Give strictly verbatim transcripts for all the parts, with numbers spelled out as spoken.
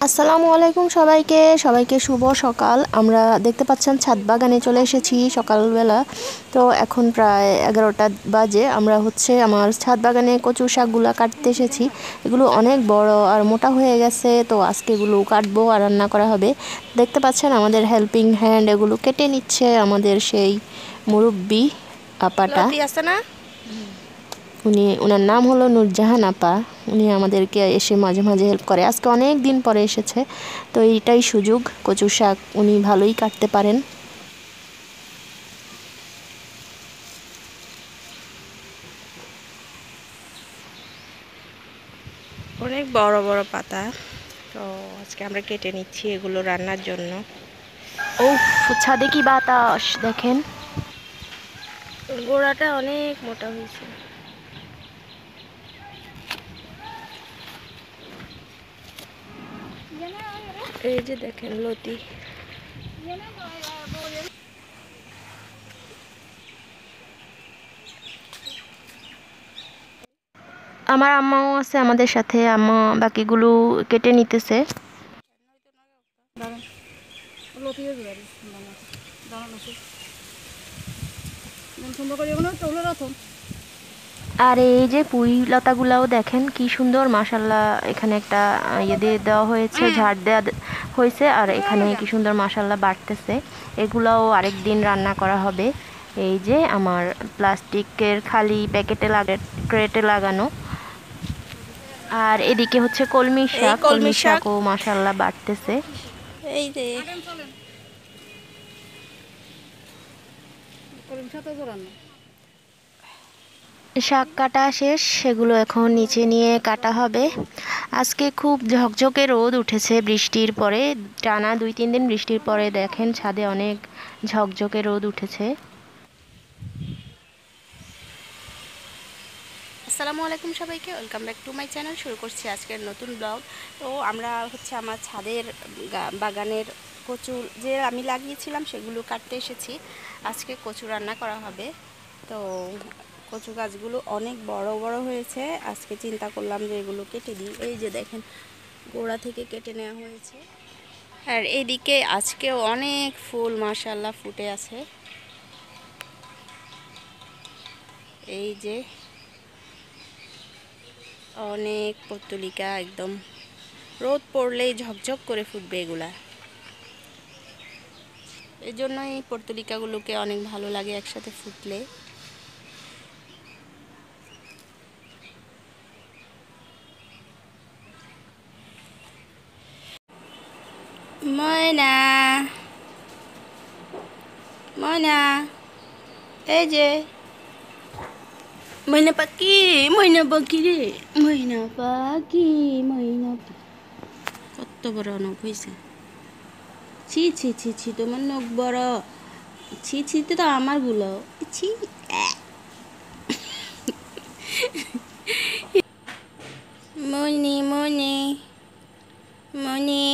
আসসালামু আলাইকুম সবাইকে সবাইকে শুভ সকাল। আমরা দেখতে পাচ্ছেন ছাদ বাগানে চলে এসেছি সকালবেলা। তো এখন প্রায় এগারোটা বাজে। আমরা হচ্ছে আমার ছাদ বাগানে কচু শাকগুলো কাটতে এসেছি। এগুলো অনেক বড় আর মোটা হয়ে গেছে, তো আজকে এগুলো কাটবো আর রান্না করা হবে। দেখতে পাচ্ছেন আমাদের হেল্পিং হ্যান্ড এগুলো কেটে নিচ্ছে আমাদের সেই মুরব্বি আপাটা। উনি ওনার নাম হলো নূরজাহান আপা। উনি আমাদেরকে এসে মাঝে মাঝে হেল্প করে। আজকে অনেক দিন পরে এসেছে, তো এইটাই সুযোগ। কচু শাক উনি ভালোই কাটতে পারেন। অনেক বড় বড় পাতা, তো আজকে আমরা কেটে নিচ্ছি এগুলো রান্নার জন্য। ও ছাদে কি বাতাস দেখেন। গোড়াটা অনেক মোটা হয়েছে। এই যে দেখেন লতি। আমার আম্মাও আছে আমাদের সাথে, আম্মা বাকিগুলো কেটে নিতেছে। আর এই যে পুঁই লতাগুলাও দেখেন কি সুন্দর, মাশাল্লাহ। এখানে একটা ইয়ে দিয়ে দেওয়া হয়েছে, ঝাড় দেওয়া হয়েছে, আর এখানে কি সুন্দর মাশাল্লাহ বাড়তেছে। এগুলাও আরেক দিন রান্না করা হবে। এই যে আমার প্লাস্টিকের খালি প্যাকেটে লাগা ক্রেটে লাগানো। আর এদিকে হচ্ছে কলমি শাক, কলমি শাকও মাশাল্লাহ বাড়তেছে। এই যে শাক কাটা শেষ, সেগুলো এখন নিচে নিয়ে কাটা হবে। আজকে খুব ঝকঝকে রোদ উঠেছে বৃষ্টির পরে, টানা দুই তিন দিন বৃষ্টির পরে দেখেন ছাদে অনেক ঝকঝকে রোদ উঠেছে। আসসালামু আলাইকুম সবাইকে, welcome back to my channel. শুরু করছি আজকের নতুন ব্লগ। তো আমরা হচ্ছে আমার ছাদের বাগানের কচু যে আমি লাগিয়েছিলাম সেগুলো কাটতে এসেছি। আজকে কচু রান্না করা হবে। তো কচু গাছগুলো অনেক বড় বড় হয়েছে। আজকে চিন্তা করলাম যে এগুলো কেটে দিই। এই যে দেখেন গোড়া থেকে কেটে নেওয়া হয়েছে। আর এইদিকে আজকেও অনেক ফুল মাশাআল্লাহ ফুটে আছে। এই যে অনেক পর্তুলিকা, একদম রোদ পড়লেই ঝকঝক করে ফুটবে এগুলা। এই জন্যই পর্তুলিকাগুলোকে অনেক ভালো লাগে একসাথে ফুটলে। ময়না ময়না, এই যে ময়না পাখি, ময়না পাখি রে, ময়না পাখি, ময়না পাখি। কত বড় নখ হয়েছে। ছি ছি ছি ছি, তোমার নখ বড়। ছি ছিতে তো আমার গুলো ছি। মনি মনি মনি,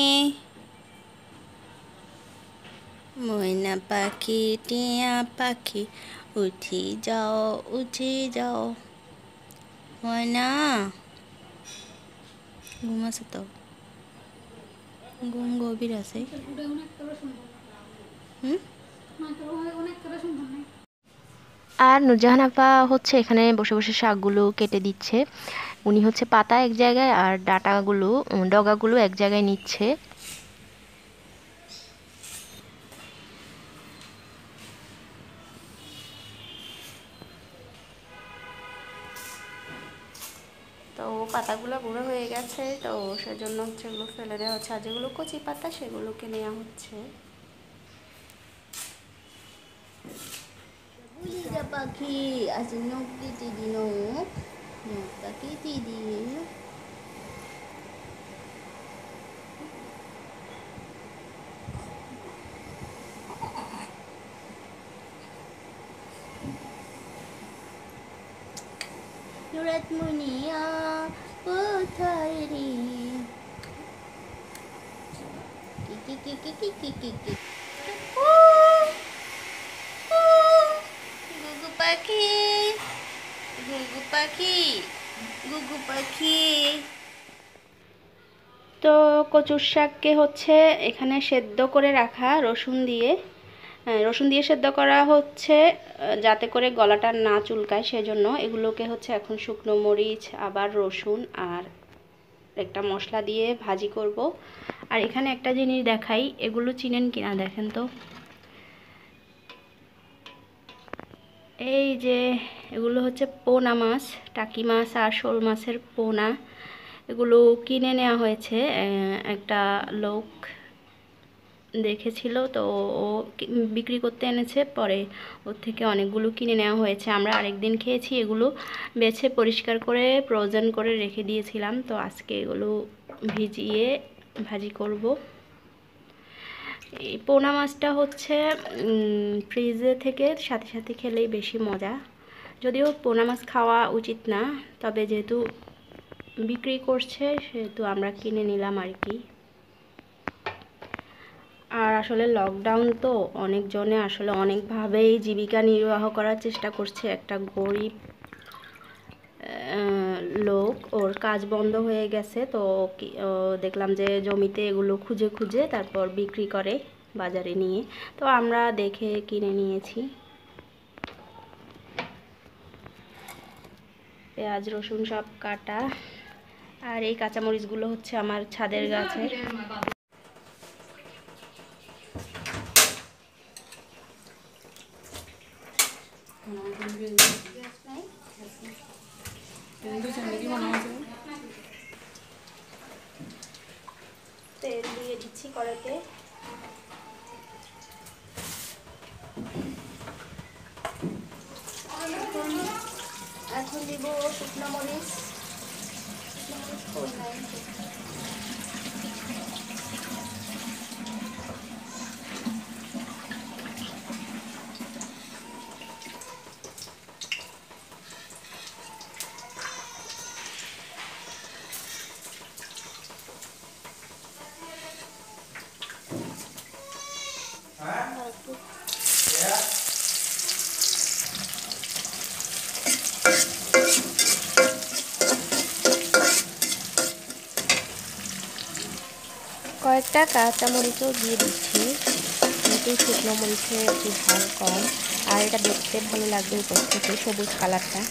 ময়না পাখি টিয়া পাখি, উঠি যাও উঠি যাও। ময়না ঘুম আছে তো, ঘুম গভীর আছে। হুম আর নূরজাহান আপা হচ্ছে এখানে বসে বসে শাকগুলো কেটে দিচ্ছে। উনি হচ্ছে পাতা এক জায়গায় আর ডাটাগুলো ডগাগুলো এক জায়গায় নিচ্ছে। তো পাতাগুলো বুড়ো হয়ে গেছে, তো সেজন্য হচ্ছে এগুলো ফেলে দেওয়া হচ্ছে। আর যেগুলো কচি পাতা সেগুলোকে নেওয়া হচ্ছে। পাখি আছে নখ কেটে দি, নখ নখটা কেটে দি। নুরাত মুনিয়া কোথায় রে, কি কি কি কি কি কি কি কি। গুগু পাখি, গুগু পাখি, গুগু পাখি। তো কচুর শাককে হচ্ছে এখানে সেদ্ধ করে রাখা রসুন দিয়ে, রসুন দিয়ে সেদ্ধ করা হচ্ছে যাতে করে গলাটা না চুলকায়, সেজন্য এগুলোকে হচ্ছে এখন শুকনো মরিচ আবার রসুন আর একটা মশলা দিয়ে ভাজি করব। আর এখানে একটা জিনিস দেখাই, এগুলো চিনেন কিনা দেখেন তো। এই যে এগুলো হচ্ছে পোনা মাছ, টাকি মাছ আর শোল মাছের পোনা। এগুলো কিনে নেওয়া হয়েছে, একটা লোক দেখেছিল তো ও বিক্রি করতে এনেছে, পরে ওর থেকে অনেকগুলো কিনে নেওয়া হয়েছে। আমরা আরেকদিন খেয়েছি, এগুলো বেছে পরিষ্কার করে ফ্রোজেন করে রেখে দিয়েছিলাম, তো আজকে এগুলো ভিজিয়ে ভাজি করব। এই পোনা মাছটা হচ্ছে ফ্রিজে থেকে সাথে সাথে খেলেই বেশি মজা। যদিও পোনা মাছ খাওয়া উচিত না, তবে যেহেতু বিক্রি করছে সেহেতু আমরা কিনে নিলাম আর কি। আর আসলে লকডাউন তো অনেকজনে আসলে অনেকভাবেই জীবিকা নির্বাহ করার চেষ্টা করছে। একটা গরিব লোক, ওর কাজ বন্ধ হয়ে গেছে, তো দেখলাম যে জমিতে এগুলো খুঁজে খুঁজে তারপর বিক্রি করে বাজারে নিয়ে, তো আমরা দেখে কিনে নিয়েছি। পেঁয়াজ রসুন সব কাটা, আর এই কাঁচামরিচগুলো হচ্ছে আমার ছাদের গাছের। তেল দিয়ে দিচ্ছি কড়াইতে। এখন দিব শুকনো মরিচ। কয়েকটা কাঁচামরিচও দিয়ে দিচ্ছি, কিন্তু শুকনো মরিচের একটু ঝাল কম, আর এটা দেখতে ভালো লাগবে উপর থেকে সবুজ কালারটা।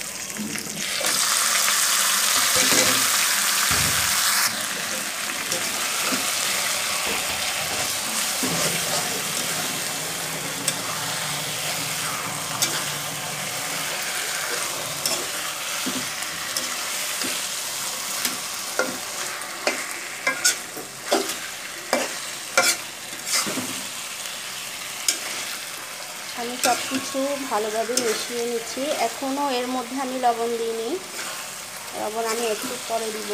আমি সব কিছু ভালোভাবে মিশিয়ে নিচ্ছি। এখনও এর মধ্যে আমি লবণ দিইনি, লবণ আমি একটু পরে দিব।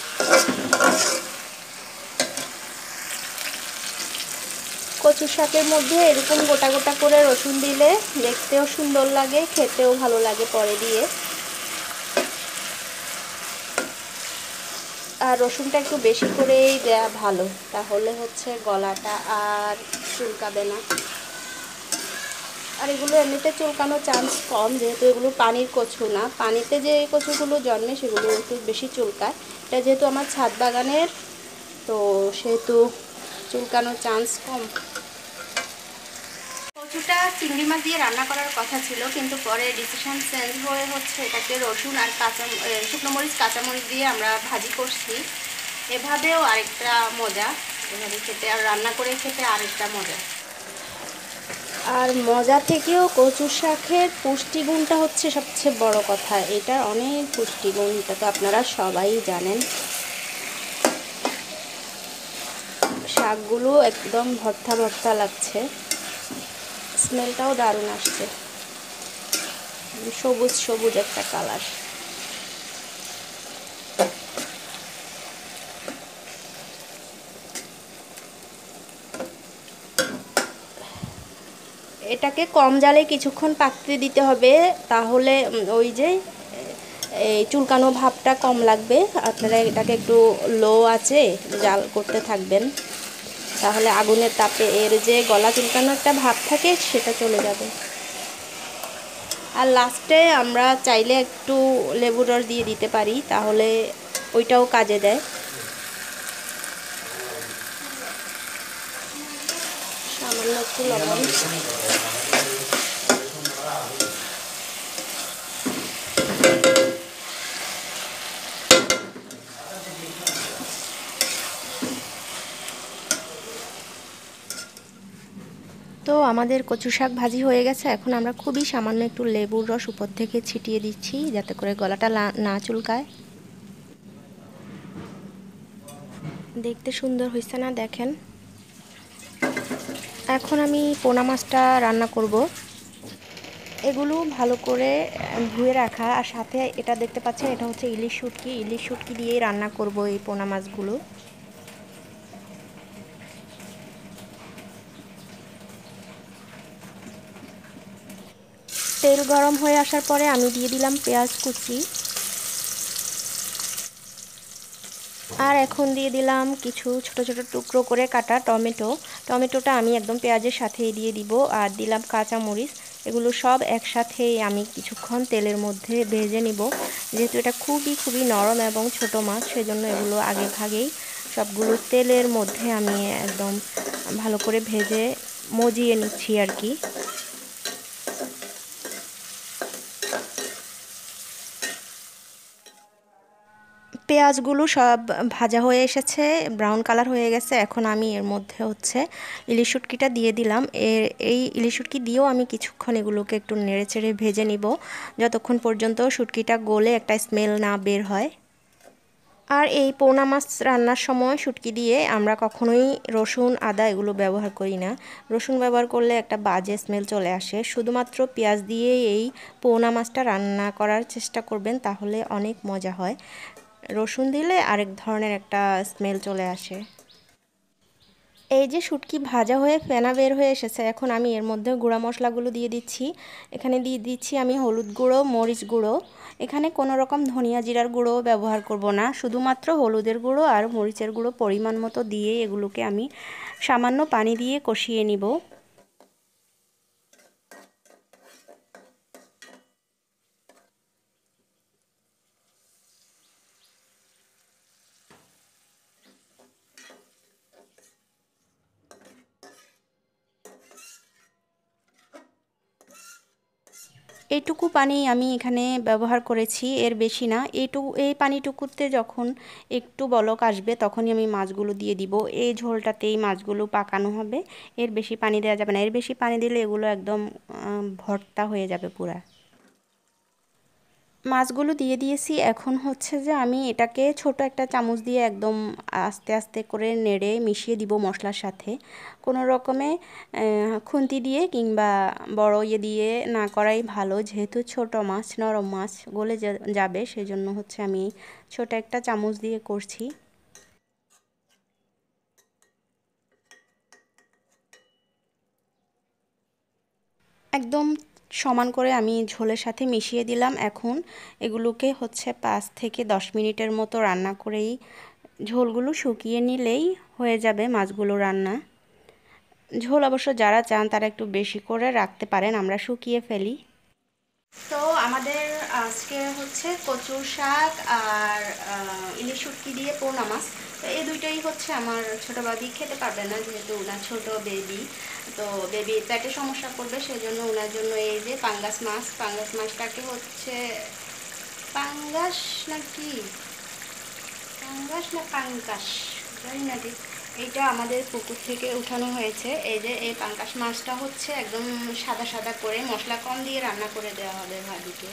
কচু শাকের মধ্যে এরকম গোটা গোটা করে রসুন দিলে দেখতেও সুন্দর লাগে, খেতেও ভালো লাগে পরে দিয়ে। আর রসুনটা একটু বেশি করেই দেয়া ভালো, তাহলে হচ্ছে গলাটা আর চুলকাবে না। আর এগুলো এমনিতে চুলকানোর চান্স কম, যেহেতু এগুলো পানির কচু না। পানিতে যে কচুগুলো জন্মে সেগুলো একটু বেশি চুলকায়। এটা যেহেতু আমার ছাদ বাগানের, তো সেহেতু চুলকানোর চান্স কম। কচুটা চিংড়ি মাছ দিয়ে রান্না করার কথা ছিল, কিন্তু পরে ডিসিশন চেঞ্জ হয়ে হচ্ছে এটাকে রসুন আর কাঁচা শুকনো মরিচ কাঁচামরিচ দিয়ে আমরা ভাজি করছি। এভাবেও আরেকটা মজা, এভাবে খেতে আর রান্না করে খেতে আরেকটা মজা। আর মজা থেকেও কচু শাকের পুষ্টিগুণটা হচ্ছে সবচেয়ে বড় কথা। এটার অনেক পুষ্টিগুণ, এটা তো আপনারা সবাই জানেন। শাকগুলো একদম ভর্তা ভর্তা লাগছে, স্মেলটাও দারুণ আসছে, সবুজ সবুজ একটা কালার। এটাকে কম জালে কিছুক্ষণ পাকতে দিতে হবে, তাহলে ওই যে এই চুলকানো ভাবটা কম লাগবে। আপনারা এটাকে একটু লো আঁচে জাল করতে থাকবেন, তাহলে আগুনের তাপে এর যে গলা চুলকানো একটা ভাব থাকে সেটা চলে যাবে। আর লাস্টে আমরা চাইলে একটু লেবুর রস দিয়ে দিতে পারি, তাহলে ওইটাও কাজে দেয়। সামান্য একটু লবণ, তো আমাদের কচু শাক ভাজি হয়ে গেছে। এখন আমরা খুবই সামান্য একটু লেবুর রস উপর থেকে ছিটিয়ে দিচ্ছি যাতে করে গলাটা না চুলকায়। দেখতে সুন্দর হয়েছে না, দেখেন। এখন আমি পোনা মাছটা রান্না করব। এগুলো ভালো করে ধুয়ে রাখা, আর সাথে এটা দেখতে পাচ্ছেন এটা হচ্ছে ইলিশ শুটকি। ইলিশ শুটকি দিয়েই রান্না করব এই পোনা মাছগুলো। তেল গরম হয়ে আসার পরে আমি দিয়ে দিলাম পেঁয়াজ কুচি, আর এখন দিয়ে দিলাম কিছু ছোট ছোট টুকরো করে কাটা টমেটো। টমেটোটা আমি একদম পেঁয়াজের সাথেই দিয়ে দিব, আর দিলাম কাঁচামরিচ। এগুলো সব একসাথেই আমি কিছুক্ষণ তেলের মধ্যে ভেজে নিব। যেহেতু এটা খুবই খুবই নরম এবং ছোট মাছ, সেজন্য এগুলো আগে ভাগেই সবগুলো তেলের মধ্যে আমি একদম ভালো করে ভেজে মজিয়ে নিচ্ছি আর কি। পেঁয়াজগুলো সব ভাজা হয়ে এসেছে, ব্রাউন কালার হয়ে গেছে। এখন আমি এর মধ্যে হচ্ছে ইলিশ শুটকিটা দিয়ে দিলাম। এর এই ইলিশ শুটকি দিয়েও আমি কিছুক্ষণ এগুলোকে একটু নেড়েচেড়ে ভেজে নিব, যতক্ষণ পর্যন্ত শুটকিটা গলে একটা স্মেল না বের হয়। আর এই পোনা মাছ রান্নার সময় শুটকি দিয়ে আমরা কখনোই রসুন আদা এগুলো ব্যবহার করি না। রসুন ব্যবহার করলে একটা বাজে স্মেল চলে আসে। শুধুমাত্র পেঁয়াজ দিয়ে এই পোনা মাছটা রান্না করার চেষ্টা করবেন, তাহলে অনেক মজা হয়। রসুন দিলে আরেক ধরনের একটা স্মেল চলে আসে। এই যে শুটকি ভাজা হয়ে ফেনা বের হয়ে এসেছে, এখন আমি এর মধ্যে গুঁড়া মশলাগুলো দিয়ে দিচ্ছি। এখানে দিয়ে দিচ্ছি আমি হলুদ গুঁড়ো, মরিচ গুঁড়ো। এখানে কোনো রকম ধনিয়া জিরার গুঁড়ো ব্যবহার করব না, শুধুমাত্র হলুদের গুঁড়ো আর মরিচের গুঁড়ো পরিমাণ মতো দিয়ে এগুলোকে আমি সামান্য পানি দিয়ে কষিয়ে নিব। এইটুকু পানি আমি এখানে ব্যবহার করেছি, এর বেশি না। এইটুকু এই পানিটুকুতে যখন একটু বলক আসবে তখনই আমি মাছগুলো দিয়ে দিব। এই ঝোলটাতেই মাছগুলো পাকানো হবে, এর বেশি পানি দেওয়া যাবে না। এর বেশি পানি দিলে এগুলো একদম ভর্তা হয়ে যাবে পুরা। মাছগুলো দিয়ে দিয়েছি। এখন হচ্ছে যে আমি এটাকে ছোট একটা চামচ দিয়ে একদম আস্তে আস্তে করে নেড়ে মিশিয়ে দিব মশলার সাথে। কোনো রকমে খুন্তি দিয়ে কিংবা বড় ইয়ে দিয়ে না করাই ভালো, যেহেতু ছোট মাছ, নরম মাছ গলে যাবে, সেজন্য হচ্ছে আমি ছোট একটা চামচ দিয়ে করছি। একদম সমান করে আমি ঝোলের সাথে মিশিয়ে দিলাম। এখন এগুলোকে হচ্ছে পাঁচ থেকে দশ মিনিটের মতো রান্না করেই ঝোলগুলো শুকিয়ে নিলেই হয়ে যাবে মাছগুলো রান্না। ঝোল অবশ্য যারা চান তারা একটু বেশি করে রাখতে পারেন, আমরা শুকিয়ে ফেলি। তো আমাদের আজকে হচ্ছে কচু শাক আর ইলিশ শুটকি দিয়ে পোনা মাছ। তো এই দুইটাই হচ্ছে আমার ছোটো বাবি খেতে পারবে না, যেহেতু ওনার ছোট বেবি। তো বেবি পেটে সমস্যা করবে, সেজন্য ওনার জন্য এই যে পাঙ্গাস মাছ। পাঙ্গাস মাছটাকে হচ্ছে পাঙ্গাস নাকি পাঙ্গাস না পাঙ্গাস জানি না ঠিক, এইটা আমাদের পুকুর থেকে উঠানো হয়েছে। এই যে এই পাঙ্গাস মাছটা হচ্ছে একদম সাদা সাদা করে মশলা কম দিয়ে রান্না করে দেওয়া হবে ভাবিকে।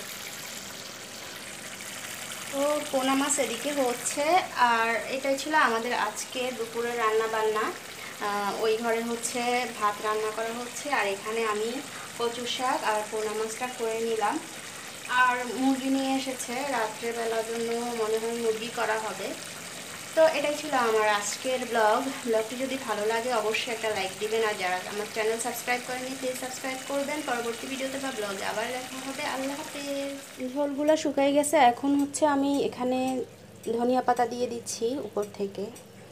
তো পোনা মাছ এদিকে হচ্ছে, আর এটাই ছিল আমাদের আজকে দুপুরের রান্না বান্না। ওই ঘরে হচ্ছে ভাত রান্না করা হচ্ছে, আর এখানে আমি কচু শাক আর পোনা মাছটা করে নিলাম। আর মুরগি নিয়ে এসেছে রাত্রেবেলার জন্য, মনে হয় মুরগি করা হবে। তো এটাই ছিল আমার আজকের ব্লগ। ব্লগটি যদি ভালো লাগে অবশ্যই একটা লাইক দিবেন, আর যারা আমার চ্যানেল সাবস্ক্রাইব করেনি প্লিজ সাবস্ক্রাইব করবেন। পরবর্তী ভিডিওতে বা ব্লগে আবার দেখা হবে। আল্লাহ হাফেজ। ঝোলগুলো শুকাই গেছে, এখন হচ্ছে আমি এখানে ধনিয়া পাতা দিয়ে দিচ্ছি উপর থেকে।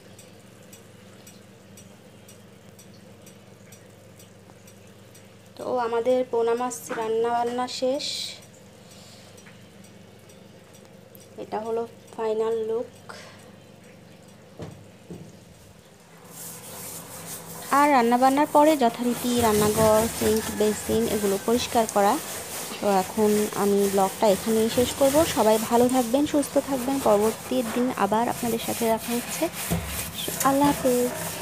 তো আমাদের পোনা মাছ রান্না বান্না শেষ। এটা হলো ফাইনাল লুক। আর রান্নাবান্নার পরে যথারীতি রান্নাঘর, সিঙ্ক, বেসিন এগুলো পরিষ্কার করা। তো এখন আমি ব্লগটা এখানেই শেষ করব। সবাই ভালো থাকবেন, সুস্থ থাকবেন। পরবর্তী দিন আবার আপনাদের সাথে দেখা হচ্ছে। আল্লাহ হাফেজ।